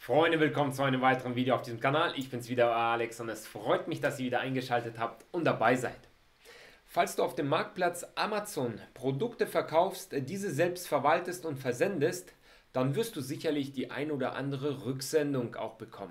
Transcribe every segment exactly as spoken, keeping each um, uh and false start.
Freunde, willkommen zu einem weiteren Video auf diesem Kanal. Ich bin's wieder, Alex, und es freut mich, dass ihr wieder eingeschaltet habt und dabei seid. Falls du auf dem Marktplatz Amazon Produkte verkaufst, diese selbst verwaltest und versendest, dann wirst du sicherlich die ein oder andere Rücksendung auch bekommen.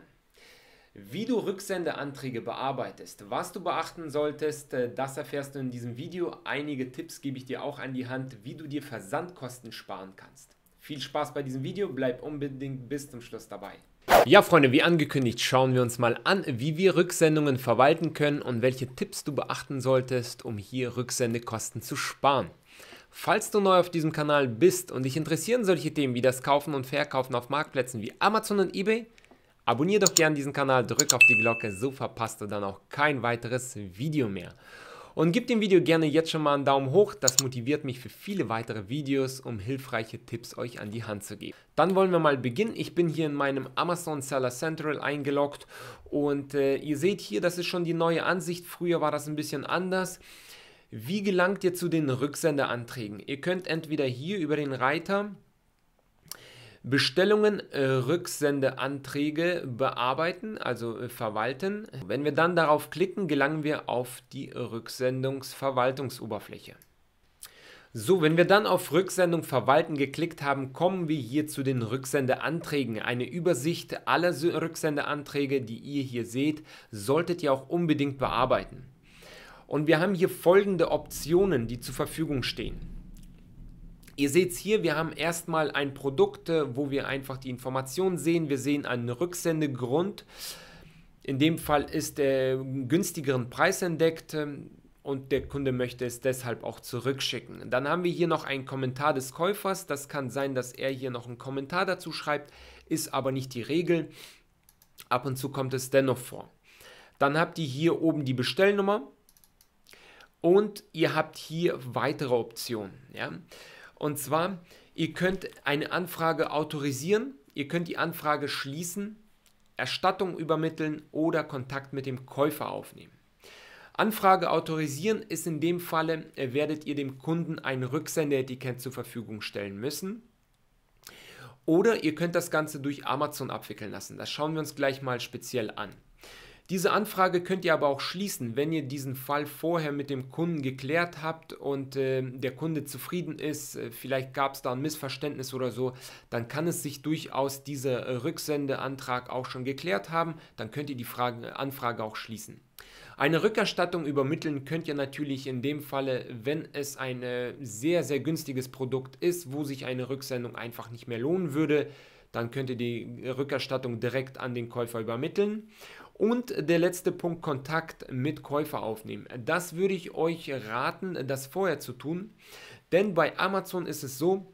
Wie du Rücksendeanträge bearbeitest, was du beachten solltest, das erfährst du in diesem Video. Einige Tipps gebe ich dir auch an die Hand, wie du dir Versandkosten sparen kannst. Viel Spaß bei diesem Video, bleib unbedingt bis zum Schluss dabei. Ja Freunde, wie angekündigt, schauen wir uns mal an, wie wir Rücksendungen verwalten können und welche Tipps du beachten solltest, um hier Rücksendekosten zu sparen. Falls du neu auf diesem Kanal bist und dich interessieren solche Themen wie das Kaufen und Verkaufen auf Marktplätzen wie Amazon und eBay, abonniere doch gerne diesen Kanal, drück auf die Glocke, so verpasst du dann auch kein weiteres Video mehr. Und gib dem Video gerne jetzt schon mal einen Daumen hoch, das motiviert mich für viele weitere Videos, um hilfreiche Tipps euch an die Hand zu geben. Dann wollen wir mal beginnen. Ich bin hier in meinem Amazon Seller Central eingeloggt und äh, ihr seht hier, das ist schon die neue Ansicht. Früher war das ein bisschen anders. Wie gelangt ihr zu den Rücksendeanträgen? Ihr könnt entweder hier über den Reiter Bestellungen, äh, Rücksendeanträge bearbeiten, also äh, verwalten. Wenn wir dann darauf klicken, gelangen wir auf die Rücksendungsverwaltungsoberfläche. So, wenn wir dann auf Rücksendung verwalten geklickt haben, kommen wir hier zu den Rücksendeanträgen. Eine Übersicht aller Rücksendeanträge, die ihr hier seht, solltet ihr auch unbedingt bearbeiten. Und wir haben hier folgende Optionen, die zur Verfügung stehen. Ihr seht es hier, wir haben erstmal ein Produkt, wo wir einfach die Informationen sehen. Wir sehen einen Rücksendegrund. In dem Fall ist der günstigeren Preis entdeckt und der Kunde möchte es deshalb auch zurückschicken. Dann haben wir hier noch einen Kommentar des Käufers. Das kann sein, dass er hier noch einen Kommentar dazu schreibt, ist aber nicht die Regel. Ab und zu kommt es dennoch vor. Dann habt ihr hier oben die Bestellnummer und ihr habt hier weitere Optionen. Ja? Und zwar, ihr könnt eine Anfrage autorisieren, ihr könnt die Anfrage schließen, Erstattung übermitteln oder Kontakt mit dem Käufer aufnehmen. Anfrage autorisieren ist in dem Falle, werdet ihr dem Kunden ein Rücksendeetikett zur Verfügung stellen müssen. Oder ihr könnt das Ganze durch Amazon abwickeln lassen. Das schauen wir uns gleich mal speziell an. Diese Anfrage könnt ihr aber auch schließen, wenn ihr diesen Fall vorher mit dem Kunden geklärt habt und äh, der Kunde zufrieden ist, äh, vielleicht gab es da ein Missverständnis oder so, dann kann es sich durchaus dieser äh, Rücksendeantrag auch schon geklärt haben, dann könnt ihr die Frage, Anfrage auch schließen. Eine Rückerstattung übermitteln könnt ihr natürlich in dem Falle, wenn es ein äh, sehr, sehr günstiges Produkt ist, wo sich eine Rücksendung einfach nicht mehr lohnen würde, dann könnt ihr die Rückerstattung direkt an den Käufer übermitteln. Und der letzte Punkt, Kontakt mit Käufer aufnehmen. Das würde ich euch raten, das vorher zu tun, denn bei Amazon ist es so,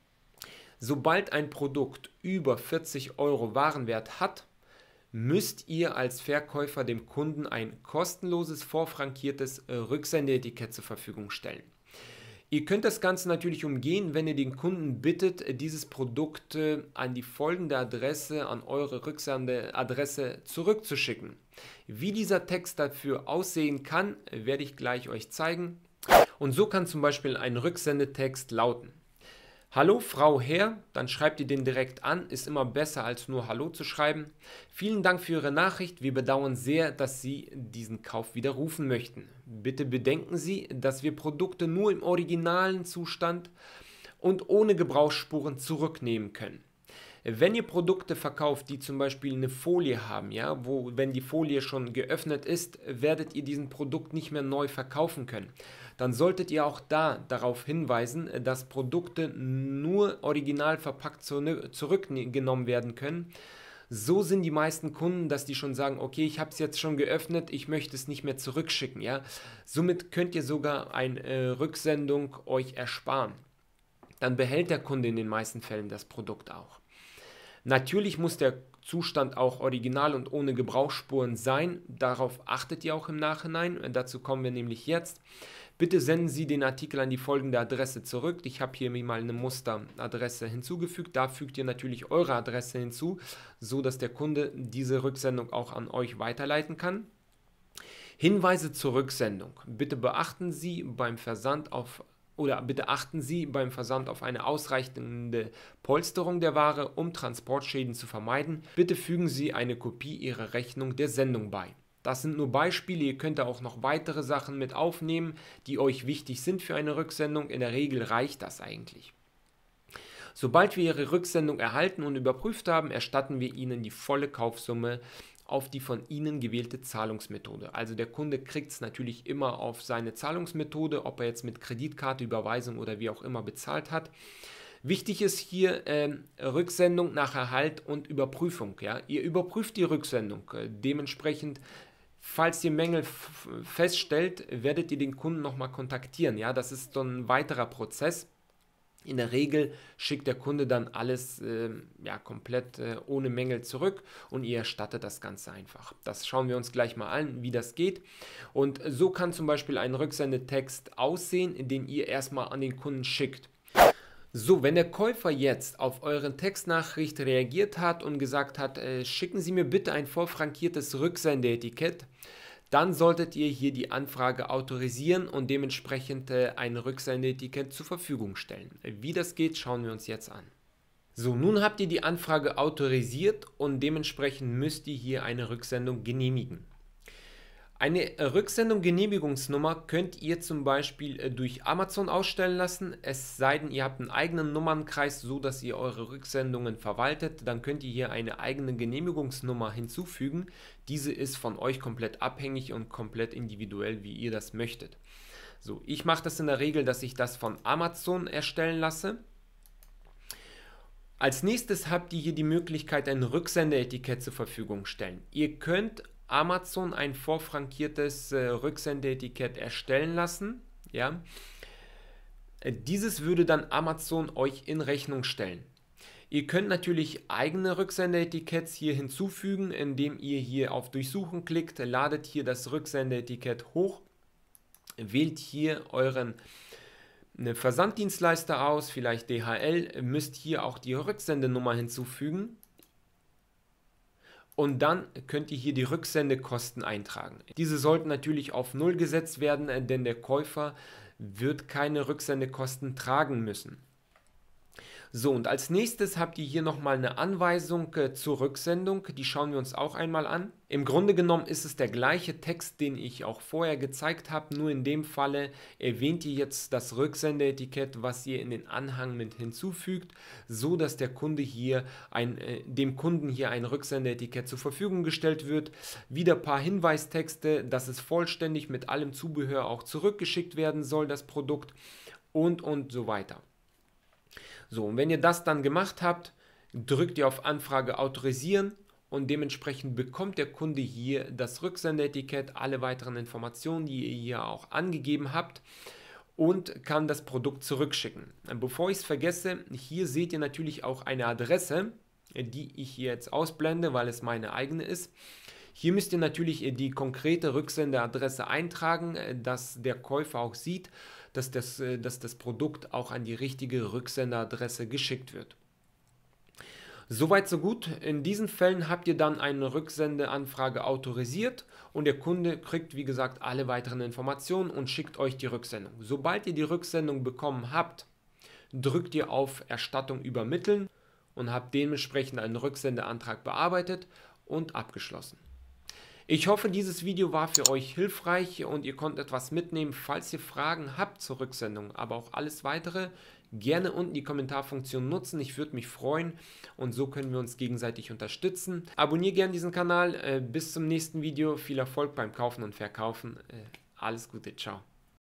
sobald ein Produkt über vierzig Euro Warenwert hat, müsst ihr als Verkäufer dem Kunden ein kostenloses, vorfrankiertes Rücksendeetikett zur Verfügung stellen. Ihr könnt das Ganze natürlich umgehen, wenn ihr den Kunden bittet, dieses Produkt an die folgende Adresse, an eure Rücksendeadresse zurückzuschicken. Wie dieser Text dafür aussehen kann, werde ich gleich euch zeigen. Und so kann zum Beispiel ein Rücksendetext lauten: Hallo Frau Herr, dann schreibt ihr den direkt an, ist immer besser als nur Hallo zu schreiben. Vielen Dank für Ihre Nachricht, wir bedauern sehr, dass Sie diesen Kauf widerrufen möchten. Bitte bedenken Sie, dass wir Produkte nur im originalen Zustand und ohne Gebrauchsspuren zurücknehmen können. Wenn ihr Produkte verkauft, die zum Beispiel eine Folie haben, ja, wo, wenn die Folie schon geöffnet ist, werdet ihr diesen Produkt nicht mehr neu verkaufen können. Dann solltet ihr auch da darauf hinweisen, dass Produkte nur original verpackt zurückgenommen werden können. So sind die meisten Kunden, dass die schon sagen, okay, ich habe es jetzt schon geöffnet, ich möchte es nicht mehr zurückschicken. Ja? Somit könnt ihr sogar eine äh, Rücksendung euch ersparen. Dann behält der Kunde in den meisten Fällen das Produkt auch. Natürlich muss der Zustand auch original und ohne Gebrauchsspuren sein. Darauf achtet ihr auch im Nachhinein. Dazu kommen wir nämlich jetzt. Bitte senden Sie den Artikel an die folgende Adresse zurück. Ich habe hier mal eine Musteradresse hinzugefügt. Da fügt ihr natürlich eure Adresse hinzu, so dass der Kunde diese Rücksendung auch an euch weiterleiten kann. Hinweise zur Rücksendung. Bitte beachten Sie beim Versand auf oder bitte achten Sie beim Versand auf eine ausreichende Polsterung der Ware, um Transportschäden zu vermeiden. Bitte fügen Sie eine Kopie Ihrer Rechnung der Sendung bei. Das sind nur Beispiele, ihr könnt da auch noch weitere Sachen mit aufnehmen, die euch wichtig sind für eine Rücksendung. In der Regel reicht das eigentlich. Sobald wir Ihre Rücksendung erhalten und überprüft haben, erstatten wir Ihnen die volle Kaufsumme auf die von Ihnen gewählte Zahlungsmethode. Also der Kunde kriegt es natürlich immer auf seine Zahlungsmethode, ob er jetzt mit Kreditkarte, Überweisung oder wie auch immer bezahlt hat. Wichtig ist hier äh, Rücksendung nach Erhalt und Überprüfung. Ja? Ihr überprüft die Rücksendung. Äh, dementsprechend, falls ihr Mängel feststellt, werdet ihr den Kunden nochmal kontaktieren. Ja? Das ist so ein weiterer Prozess. In der Regel schickt der Kunde dann alles äh, ja, komplett äh, ohne Mängel zurück und ihr erstattet das Ganze einfach. Das schauen wir uns gleich mal an, wie das geht. Und so kann zum Beispiel ein Rücksendetext aussehen, den ihr erstmal an den Kunden schickt. So, wenn der Käufer jetzt auf eure Textnachricht reagiert hat und gesagt hat, äh, schicken Sie mir bitte ein vorfrankiertes Rücksendeetikett, dann solltet ihr hier die Anfrage autorisieren und dementsprechend äh, ein Rücksendeetikett zur Verfügung stellen. Wie das geht, schauen wir uns jetzt an. So, nun habt ihr die Anfrage autorisiert und dementsprechend müsst ihr hier eine Rücksendung genehmigen. Eine Rücksendung-Genehmigungsnummer könnt ihr zum Beispiel durch Amazon ausstellen lassen, es sei denn, ihr habt einen eigenen Nummernkreis, so dass ihr eure Rücksendungen verwaltet, dann könnt ihr hier eine eigene Genehmigungsnummer hinzufügen. Diese ist von euch komplett abhängig und komplett individuell, wie ihr das möchtet. So, ich mache das in der Regel, dass ich das von Amazon erstellen lasse. Als nächstes habt ihr hier die Möglichkeit, ein Rücksendeetikett zur Verfügung zu stellen. Ihr könnt Amazon ein vorfrankiertes äh, Rücksendeetikett erstellen lassen. Ja. Äh, dieses würde dann Amazon euch in Rechnung stellen. Ihr könnt natürlich eigene Rücksendeetiketts hier hinzufügen, indem ihr hier auf Durchsuchen klickt, ladet hier das Rücksendeetikett hoch, wählt hier euren Versanddienstleister aus, vielleicht D H L, müsst hier auch die Rücksendenummer hinzufügen. Und dann könnt ihr hier die Rücksendekosten eintragen. Diese sollten natürlich auf null gesetzt werden, denn der Käufer wird keine Rücksendekosten tragen müssen. So, und als nächstes habt ihr hier nochmal eine Anweisung äh, zur Rücksendung. Die schauen wir uns auch einmal an. Im Grunde genommen ist es der gleiche Text, den ich auch vorher gezeigt habe, nur in dem Falle erwähnt ihr jetzt das Rücksendeetikett, was ihr in den Anhang mit hinzufügt, so dass der Kunde hier ein, äh, dem Kunden hier ein Rücksendeetikett zur Verfügung gestellt wird. Wieder ein paar Hinweistexte, dass es vollständig mit allem Zubehör auch zurückgeschickt werden soll, das Produkt, und und so weiter. So, und wenn ihr das dann gemacht habt, drückt ihr auf Anfrage autorisieren und dementsprechend bekommt der Kunde hier das Rücksendeetikett, alle weiteren Informationen, die ihr hier auch angegeben habt, und kann das Produkt zurückschicken. Bevor ich es vergesse, hier seht ihr natürlich auch eine Adresse, die ich hier jetzt ausblende, weil es meine eigene ist. Hier müsst ihr natürlich die konkrete Rücksendeadresse eintragen, dass der Käufer auch sieht, dass das, dass das Produkt auch an die richtige Rücksendeadresse geschickt wird. Soweit so gut. In diesen Fällen habt ihr dann eine Rücksendeanfrage autorisiert und der Kunde kriegt, wie gesagt, alle weiteren Informationen und schickt euch die Rücksendung. Sobald ihr die Rücksendung bekommen habt, drückt ihr auf Erstattung übermitteln und habt dementsprechend einen Rücksendeantrag bearbeitet und abgeschlossen. Ich hoffe, dieses Video war für euch hilfreich und ihr konntet etwas mitnehmen. Falls ihr Fragen habt zur Rücksendung, aber auch alles weitere, gerne unten die Kommentarfunktion nutzen. Ich würde mich freuen und so können wir uns gegenseitig unterstützen. Abonniert gerne diesen Kanal. Bis zum nächsten Video. Viel Erfolg beim Kaufen und Verkaufen. Alles Gute. Ciao.